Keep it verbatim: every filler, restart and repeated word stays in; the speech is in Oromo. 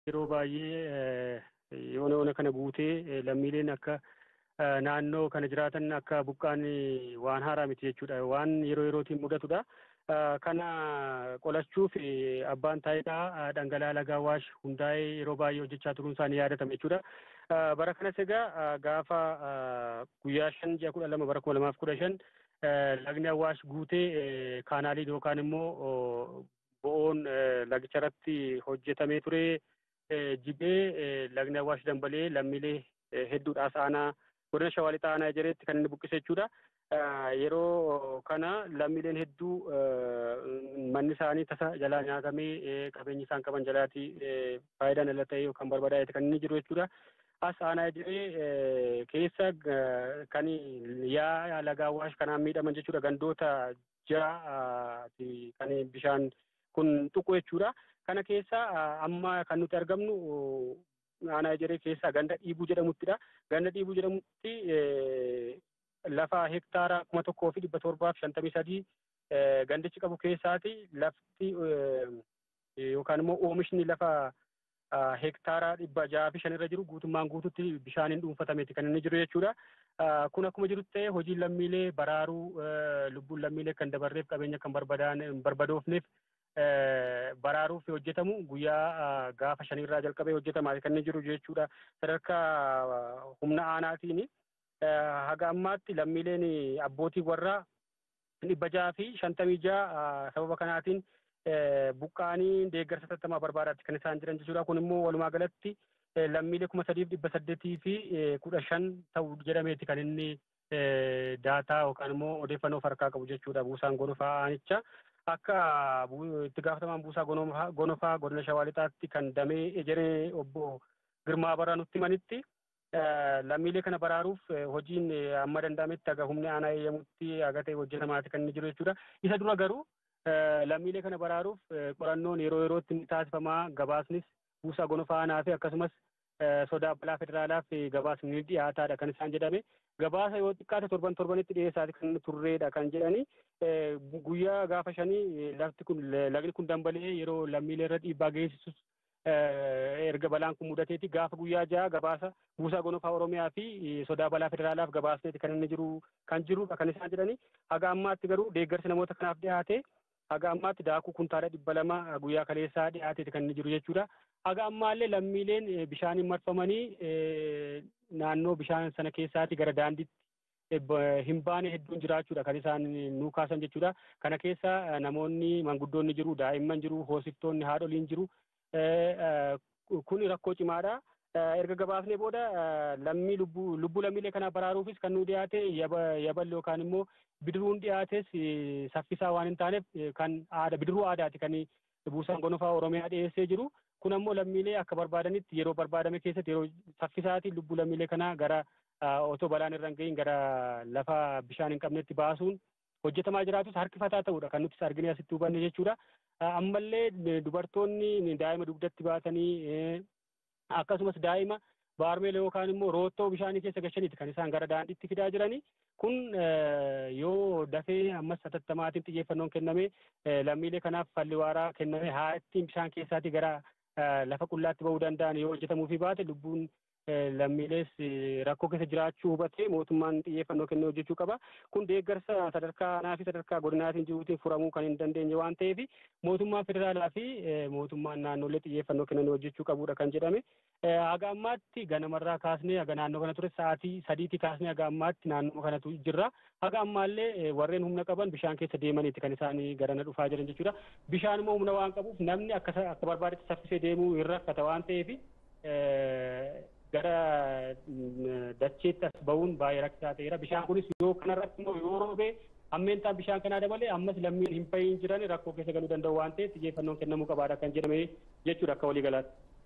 yeroo baay'ee yoona yoona kana guutee lammiileen akka naannoo kana jiraatan akka buqqaan waan haaraa miti jechuudha. Waan yeroo yerootiin mudatudha. Kana qolachuuf abbaan taayitaa dhangala'aa laga Awwaash hundaa'ee yeroo baay'ee hojjechaa turuun isaanii yaadatama jechuudha. Bara kanas egaa gaafa guyyaa shan ji'a kudha lama bara kuma lamaaf kudha shan lagni Awwaash guutee kaanaaliin yookaan immoo bo'oon lagicha irratti hojjetamee ture jigee lagni Awwaash dambalee lammiilee hedduudhaas aanaa godina Shawaa Lixaa aanaa Ejereetti kan inni buqqise jechuudha. Yeroo kana lammiileen hedduu manni isaanii tasa jalaa nyaatamee qabeenyi isaan qaban jalaati faayidaan ala ta'e yookaan barbadaa'eeti kan inni jiru jechuudha. As aanaa Ejeree keessa kan yaa laga Awwaash kanaan miidhaman jechuudha. Gandoota ja'a kan bishaan kun tuqu jechuudha. Kana keessa amma kan nuti argamnu aanaa Ejeree keessa ganda dhiibuu jedhamuttidha. Ganda dhiibuu jedhamutti lafa hektaara kuma tokkoo fi dhibba torbaaf shantamii sadii gandichi qabu keessaati lafti yookaan immoo oomishni lafa hektaara dhibba jaha fi shanirra jiru guutummaan guututti bishaaniin dhuunfatameeti kan inni jiru jechuudha. Kun akkuma jirutti ta'e hojiin lammiilee baraaruu lubbuun lammiilee kan dabarreef qabeenya kan barbadoofneef baraaruuf hojjetamu guyyaa gaafa shanirraa jalqabee hojjetamaa kan inni jiru jechuudha. Sadarkaa humna aanaatiin haga ammaatti lammiileen abbootii warraa dhibba jaha fi shantamii jaha sababa kanaatiin buqqaanii deeggarsa tattamaa barbaadaatti kan isaan jiran jechuudha. Kun immoo walumaa galatti lammiilee kuma sadiif dhibba saddeetii fi kudha shan ta'u jedhameeti kan inni daataa yookaan immoo odeeffannoo harkaa qabu jechuudha. Buusaan gonofaa aanicha akka itti gaafatamaan buusaa gonofaa godina Shawaa Lixaatti kan damee Ejeree obbo Girmaa Baraa nutti himanitti lammiilee kana baraaruuf hojiin amma danda'ametti aga humni aanaa eeyyamutti aga ta'e hojjetamaati kan inni jiru jechuudha. Isa dura garuu lammiilee kana baraaruuf qorannoon yeroo yerootti ni taasifamaa. Gabaasnis buusaa gonofaa aanaa fi akkasumas sodaa balaa federaalaaf gabaasni ni dhiyaataadha kan isaan jedhame. Gabaasa yoo xiqqaate torban torbanitti dhiyeessaati kan turreedha kan jedhani. Guyyaa gaafa shanii lafti kun lagni kun dambalee yeroo lammiilee irra dhiibbaa geessisus erga balaan kun mudateeti gaafa guyyaa jaha gabaasa buusaa gonofaa Oromiyaa fi sodaa balaa federaalaaf gabaasneeti kan inni jiru kan jirudha kan isaan jedhani. Haga ammaatti garuu deeggarsi namoota kanaaf dhiyaate haga ammaatti daakuu kuntaala dhibba lama guyyaa kaleessaa dhiyaateeti kan inni jiru jechuudha. Haga ammaallee lammiileen bishaaniin marfamanii naannoo bishaan sana keessaati gara daandiitti hin baane hedduun jiraachuudha kan isaan nuu kaasan jechuudha. Kana keessa namoonni manguddoonni jiru, daa'imman jiru, hoosiftoonni, haadholiin jiru. Kun rakkoo cimaadha. Erga gabaasnee booda lammii lubbuu lammiilee kanaa baraaruufis kan nuu dhiyaate yaballi yookaan immoo bidiruun dhiyaates saffisaa waan hin taaneef kan aada bidiruu aadaati kan buusaan gonofaa Oromiyaa dhiyeessee jiru. Kun ammoo lammiilee akka barbaadanitti yeroo barbaadame keessatti yeroo saffisaatiin lubbuu lammiilee kanaa gara otoo balaan irra hin gahin gara lafa bishaan hin qabnetti baasuun hojjetamaa jiraatus harkifataa ta'uudha kan nuti argine asitti hubanne jechuudha. Ammallee dubartoonni daa'ima dugdatti baatanii akkasumas daa'ima baarmeela yookaan immoo roottoo bishaanii keessa gashaniiti kan isaan gara daandiitti fidaa jirani. Kun yoo dafee ammas satattamaatiin xiyyeeffannoon kenname lammiilee kanaaf falli waaraa kenname haa ittiin bishaan keessaatii gara lafa qullaatti ba'uu danda'an yoo hojjetamuufi baate lubbuun lammiilees rakkoo keessa jiraachuu hubatee mootummaan xiyyeeffannoo kennee hojjechuu qaba. Kun deeggarsa sadarkaa aanaa fi sadarkaa godinaatiin jiruutiin furamuu kan hin dandeenye waan ta'eef mootummaan federaalaa fi mootummaan naannolee xiyyeeffannoo kennanii hojjechuu qabudha kan jedhame. Haga ammaatti ganamarraa kaasnee haga naannoo kana ture sa'aatii sadiitti kaasnee haga ammaatti naannoo kanatu jirra. Haga ammaallee warreen humna qaban bishaan keessa deemaniiti kan isaan garana dhufaa jiran jechuudha. Bishaan immoo humna waan qabuuf namni akka akka barbaadetti saffisee deemuu hin rakkata waan ta'eef gara dacheetti as ba'uun baay'ee rakkisaa ta'eera. Bishaan kunis yoo kanarratti immoo yoo roobee hammeentaan bishaan kanaa dabalee ammas lammiin hin bahin jiran rakkoo keessa galuu danda'u waan ta'eef xiyyeeffannoon kennamuu qabaadha kan jedhame jechuudha akka waliigalaatti.